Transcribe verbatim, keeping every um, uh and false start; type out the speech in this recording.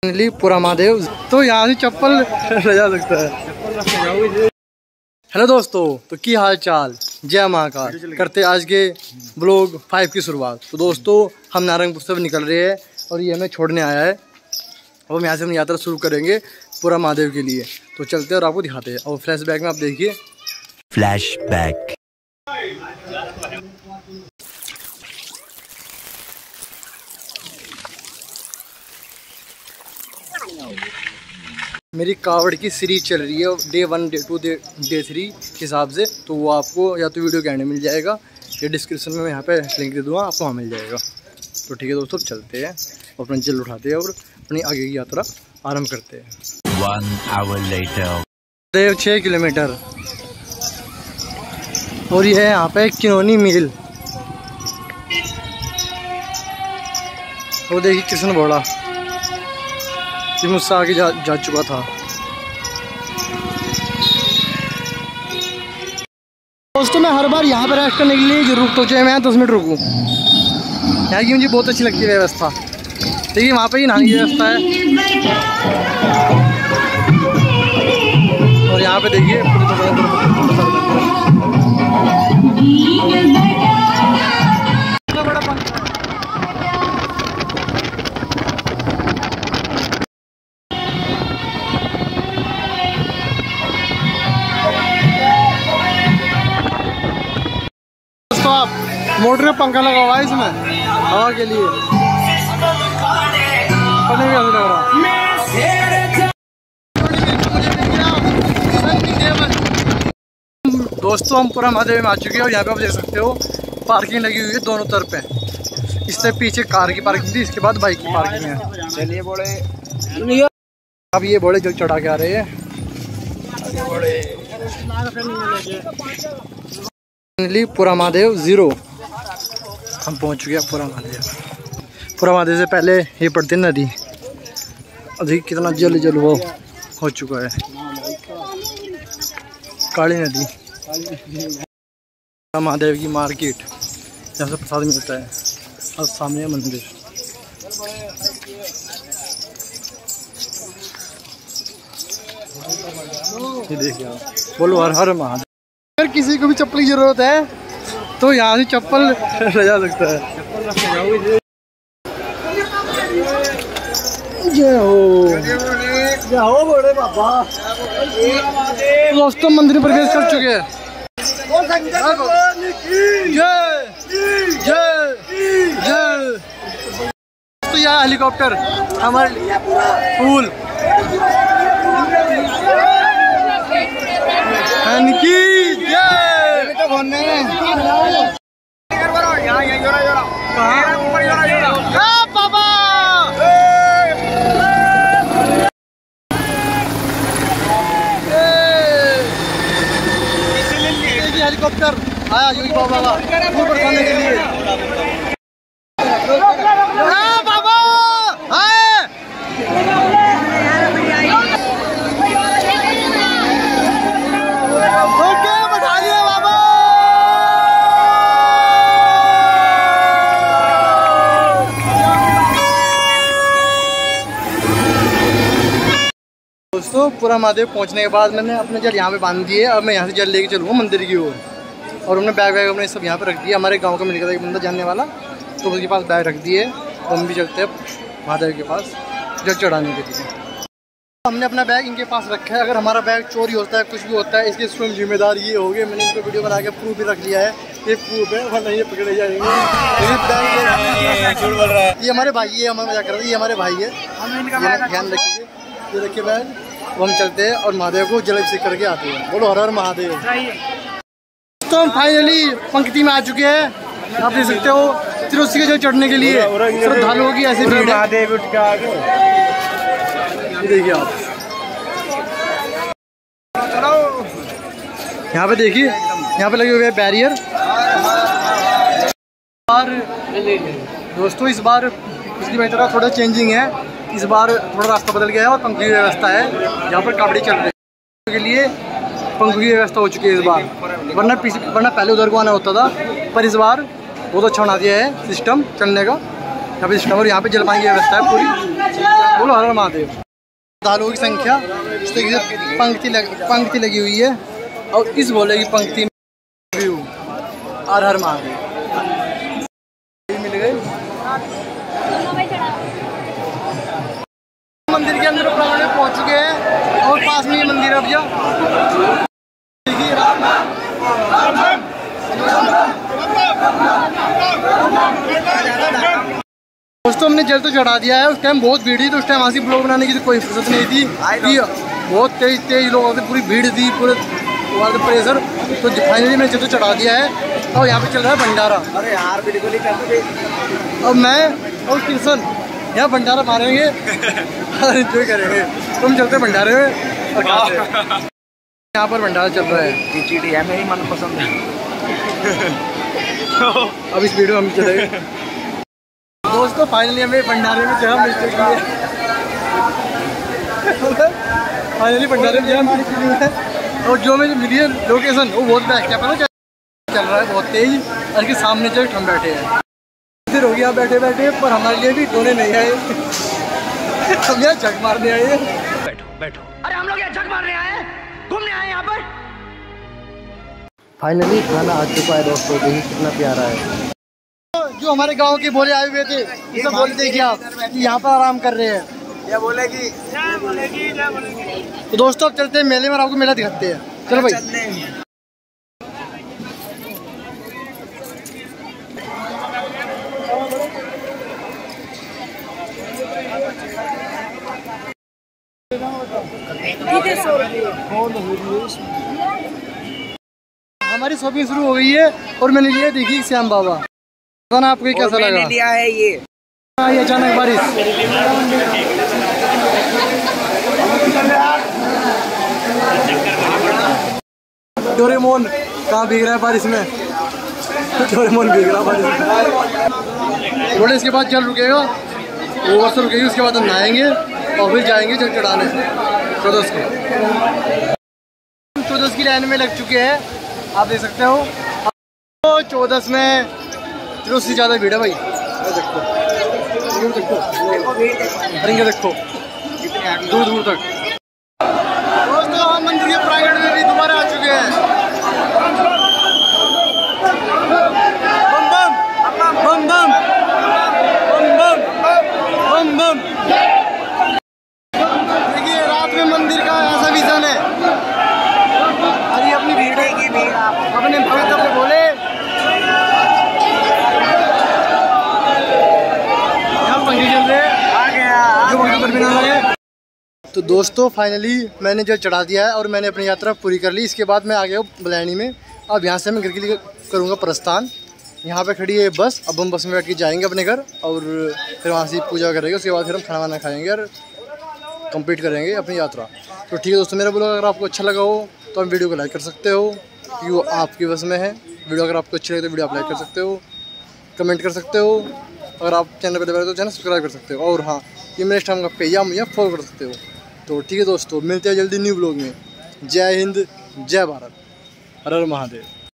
Finally पूरा महादेव, तो यहाँ से चप्पल सजा सकता है। हेलो दोस्तों, तो की हाल चाल, जय महाकाल। करते आज के ब्लॉग फाइव की शुरुआत। तो दोस्तों हम नारंगपुर से निकल रहे हैं और ये हमें छोड़ने आया है और हम यहाँ से हम यात्रा शुरू करेंगे पूरा महादेव के लिए। तो चलते हैं और आपको दिखाते हैं। और फ्लैश बैक में आप देखिए, फ्लैश बैक। मेरी कावड़ की सीरीज चल रही है day one day two day day three हिसाब से। तो वो आपको या तो वीडियो के एंड में मिल जाएगा या डिस्क्रिप्शन में मैं यहाँ पे लिंक दे दूँगा, आपको वहाँ मिल जाएगा। तो ठीक है दोस्तों, चलते हैं और अपना जल उठाते हैं और अपनी आगे की यात्रा आरंभ करते हैं। One hour later. देव छः किलोमीटर और ये है यहाँ पे किनोनी मिल। वो देखिए कृष्ण बोला कि मुझसे आगे जा, जा चुका था। दोस्तों मैं हर बार यहाँ पर रेस्ट करने के लिए रुक तो चाहे मैं दस मिनट रुकूँ, यहाँ की मुझे बहुत अच्छी लगती है व्यवस्था। देखिए वहाँ पे ही नहाने की व्यवस्था है और यहाँ पे देखिए मोटर में पंखा लगा हुआ है इसमें हवा के लिए, पता नहीं कैसे लग रहा। दोस्तों हम पूरा महादेव में आ चुके हैं और यहाँ पे आप देख सकते हो पार्किंग लगी हुई है दोनों तरफ पे। इससे पीछे कार की पार्किंग थी, इसके बाद बाइक की पार्किंग है। चलिए बोले अब ये बोले जल चढ़ा के आ रहे हैं। फाइनली पूरा महादेव जीरो, हम पहुंच चुके हैं पूरा महादेव। पूरा महादेव से पहले ये पड़ती नदी, अभी कितना जल जल वो हो चुका है, काली नदी। महादेव की मार्केट जहाँ से प्रसाद मिलता है और सामने मंदिर। ये देखिए आप, बोलो हर हर महादेव। अगर किसी को भी चप्पल की जरूरत है तो यहाँ से चप्पल सजा सकता है। जय हो जय हो बड़े बाबा। दोस्तों मंदिर में प्रवेश कर चुके हैं। जय जय जय। तो यह हेलीकॉप्टर हमारे फूल की जय। बाबा हेलीकॉप्टर आया योगी बाबा का फूल बरसाने के लिए। बाबा दोस्तों पूरा महादेव पहुंचने के बाद मैंने अपने जल यहाँ पे बांध दिए। अब मैं यहाँ से जल लेके चलूँगा मंदिर की ओर और, और हमने बैग वैग अपने सब यहाँ पे रख दिया। हमारे गांव का मिल गया था एक बंदा जानने वाला, तो उसके पास बैग रख दिए। तो हम भी चलते हैं महादेव के पास जल चढ़ाने के लिए। हमने अपना बैग इनके पास रखा है। अगर हमारा बैग चोरी होता है, कुछ भी होता है, इसके स्वयं जिम्मेदार ये हो गए। मैंने इनको वीडियो बना के प्रूफ भी रख लिया है, ये प्रूफ है, वरना ये पकड़े जाएंगे। ये हमारे भाई है, हमें मजा कर रहे हैं, ये हमारे भाई है, ध्यान रखिए। ये रखिए बैग। तो हम चलते हैं और महादेव को जल अभिषेक करके आते हैं। बोलो हर हर महादेव। तो हम फाइनली पंक्ति में आ चुके हैं। आप देख सकते हो तिरुपति के जल चढ़ने के लिए श्रद्धालुओं की ऐसी भीड़ है। देखिए आप यहाँ पे देखिए, यहाँ पे लगे हुए हैं बैरियर। और दोस्तों इस बार पिछली बार तरह थोड़ा चेंजिंग है, इस बार थोड़ा रास्ता बदल गया है और पंखी की व्यवस्था है। यहाँ पर कावड़ी चल रही है के लिए पंखी की व्यवस्था हो चुकी है इस बार, वरना वरना पहले उधर को आना होता था, पर इस बार बहुत अच्छा बना दिया है सिस्टम चलने का। यहाँ पे सिस्टम और यहाँ पे जलपानी की व्यवस्था है पूरी। बोलो हर हर महादेव। श्रद्धालुओं की संख्या इस तरीके से पंक्ति लग, पंक्ति लगी हुई है और इस भोले की पंक्ति में व्यू हर हर महादेव मिल गए। मंदिर के अंदर प्रांगण में पहुंच चुके हैं और पास में ये मंदिर है भैया। दोस्तों हमने जल तो चढ़ा दिया है। उस टाइम बहुत भीड़ थी तो उस टाइम वहाँ से ब्लॉग बनाने की तो कोई फुर्सत नहीं थी कि बहुत तेज तेज लोगों से पूरी भीड़ थी पूरे प्रेशर। तो फाइनली मैंने जल तो चढ़ा दिया है और यहाँ पे चल रहा है भंडारा। अरे यार बिल्कुल ही कर। और मैं और किशन यहाँ भंडारा मारेंगे और इंजॉय करेंगे। तो हम चलते भंडारे में और यहाँ पर भंडारा चल रहा है। खिचड़ी है मेरी मनपसंद है। अब इस वीडियो हम चलेंगे। दोस्तों फाइनली हमें भंडारे में जगह मिल चुकी है। फाइनली भंडारे में जगह मिल चुकी है और जो मुझे मिली है लोकेशन वो बहुत बेस्ट है। पता चल रहा है बहुत तेज और के सामने जगह हम बैठे हैं। फिर हो गया बैठे बैठे पर हमारे लिए भी दोने नहीं आए। हम यहाँ झक मारने आए। बैठो बैठो। अरे हम लोग यहाँ झक मारने आए घूमने आए यहाँ पर। फाइनली खाना आ चुका है दोस्तों। देखिए कितना प्यारा है। जो हमारे गांव के भोले आए हुए थे ये सब बोल देखिए आप कि यहाँ पर आराम कर रहे हैं। क्या बोलेगी जय बोलेगी जय बोलेगी। तो दोस्तों अब चलते हैं मेले में, आपको मेला दिखाते हैं। चलो भाई। हमारी शॉपिंग शुरू हो गई है और मैंने लिया देखिए श्याम बाबा। ना आपको कैसा लगा? लिया है ये ये अचानक बारिश। डोरेमोन कहाँ भीग रहा है बारिश में? डोरेमोन भीग रहा है बारिश में। थोड़े इसके बाद जल रुकेगा, ओवर से रुकेगी, उसके बाद हम नहाएंगे और फिर जाएंगे जल चढ़ाने चौदस को। चौदस की लाइन में लग चुके हैं, आप देख सकते हो। तो चौदस में उससे ज़्यादा भीड़ है भाई। देखो देखो देखो देखो दूर दूर तक। दोस्तों हम मंदिर के प्रांगण में भी दोबारा आ चुके हैं। बम बम बम बम बम बम बम। देखिए रात में मंदिर का ऐसा विजन है। अरे अपनी भीड़ है की भीड़ अपने भक्त अपने बोले तो दोस्तों फाइनली मैंने जो चढ़ा दिया है और मैंने अपनी यात्रा पूरी कर ली। इसके बाद मैं आ गया हूँ बलैनी में। अब यहाँ से मैं घर के लिए करूँगा प्रस्थान। यहाँ पे खड़ी है बस। अब हम बस में बैठ के जाएंगे अपने घर और फिर वहाँ से पूजा करेंगे। उसके बाद फिर हम खाना वाना खाएंगे और कंप्लीट करेंगे अपनी यात्रा। तो ठीक है दोस्तों, मेरा ब्लॉग अगर आपको अच्छा लगा हो तो आप वीडियो को लाइक कर सकते हो क्योंकि वो आपकी बस में है। वीडियो अगर आपको अच्छी लगे तो वीडियो आप लाइक कर सकते हो, कमेंट कर सकते हो। अगर आप चैनल पर तो चैनल सब्सक्राइब कर सकते हो। और हाँ, ये मेरे इंस्टाग्राम का पेज है, मुझे फॉलो कर सकते हो। तो ठीक है दोस्तों, मिलते हैं जल्दी न्यू ब्लॉग में। जय हिंद, जय भारत, हर हर महादेव।